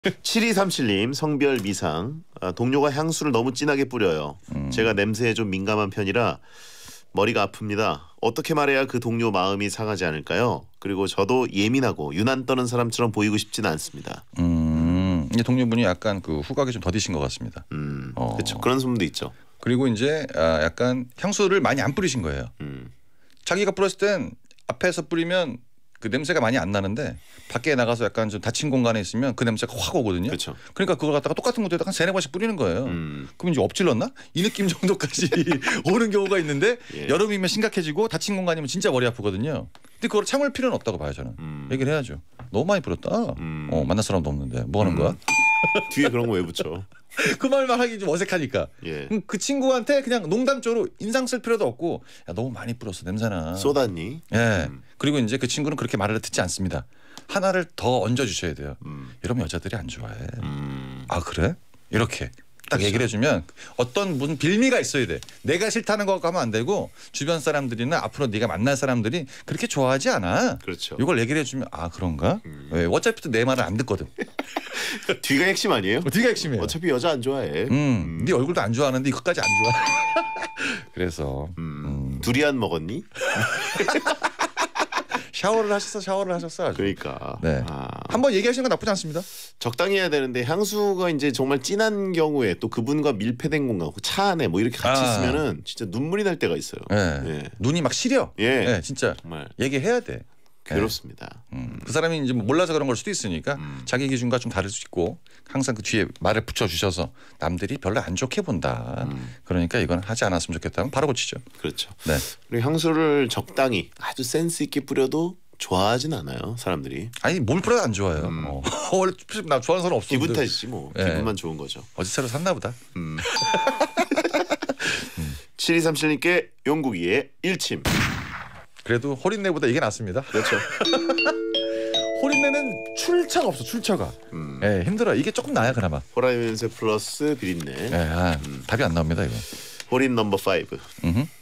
7237님 성별 미상. 동료가 향수를 너무 진하게 뿌려요. 제가 냄새에 좀 민감한 편이라 머리가 아픕니다. 어떻게 말해야 그 동료 마음이 상하지 않을까요? 그리고 저도 예민하고 유난 떠는 사람처럼 보이고 싶지는 않습니다. 이제 동료분이 약간 그 후각이 좀 더디신 것 같습니다. 그렇죠. 그런 소문도 있죠. 그리고 이제 약간 향수를 많이 안 뿌리신 거예요. 자기가 뿌렸을 땐 앞에서 뿌리면 그 냄새가 많이 안 나는데 밖에 나가서 약간 좀 닫힌 공간에 있으면 그 냄새가 확 오거든요. 그렇죠. 그러니까 그걸 갖다가 똑같은 곳에다가 한 3-4번씩 뿌리는 거예요. 그럼 이제 엎질렀나? 이 느낌 정도까지 오는 경우가 있는데 예. 여름이면 심각해지고 닫힌 공간이면 진짜 머리 아프거든요. 근데 그걸 참을 필요는 없다고 봐요 저는. 얘기를 해야죠. 너무 많이 뿌렸다. 만날 사람도 없는데 뭐 하는 거야? 뒤에 그런 거 왜 붙여? 그 말만 하기 좀 어색하니까. 예. 그 친구한테 그냥 농담조로 인상 쓸 필요도 없고 야 너무 많이 뿌렸어 냄새나. 쏟았니? 예. 그리고 이제 그 친구는 그렇게 말을 듣지 않습니다. 하나를 더 얹어 주셔야 돼요. 이러면 여자들이 안 좋아해. 아 그래? 이렇게 딱 그렇죠. 얘기를 해주면 어떤 무슨 빌미가 있어야 돼. 내가 싫다는 거 하면 안 되고 주변 사람들이나 앞으로 네가 만날 사람들이 그렇게 좋아하지 않아. 그렇죠. 이걸 얘기를 해주면 아 그런가? 왜? 어차피 또 내 말을 안 듣거든. 뒤가 핵심 아니에요? 뒤가 핵심이에요. 어차피 여자 안 좋아해. 네 얼굴도 안 좋아하는데 이것까지 안 좋아. 그래서 두리안 먹었니? 샤워를 하셨어. 아주. 그러니까. 네. 한번 얘기하시는 건 나쁘지 않습니다. 적당히 해야 되는데 향수가 이제 정말 진한 경우에 또 그분과 밀폐된 공간, 차 안에 뭐 이렇게 같이 있으면은 진짜 눈물이 날 때가 있어요. 네. 예. 눈이 막 시려. 예. 네, 진짜 정말 얘기해야 돼. 괴롭습니다. 그 사람이 이제 뭐 몰라서 그런 걸 수도 있으니까 자기 기준과 좀 다를 수 있고 항상 그 뒤에 말을 붙여 주셔서 남들이 별로 안 좋게 본다. 그러니까 이건 하지 않았으면 좋겠다면 바로 고치죠. 그렇죠. 네. 그리고 향수를 적당히 아주 센스 있게 뿌려도 좋아하진 않아요, 사람들이. 아니 뭘 뿌려도 안 좋아요. 원래 나 좋아하는 사람 없어. 기분 탓이지 뭐. 네. 기분만 좋은 거죠. 어제 새로 샀나 보다. 7237님께 용국이의 일침. 그래도 호린내보다 이게 낫습니다. 그렇죠. 호린내는 출처가 없어. 출처가. 예, 힘들어. 이게 조금 나야 그나마. 호라이면서 플러스 비린내. 예, 답이 안 나옵니다 이거. 호린 넘버 5.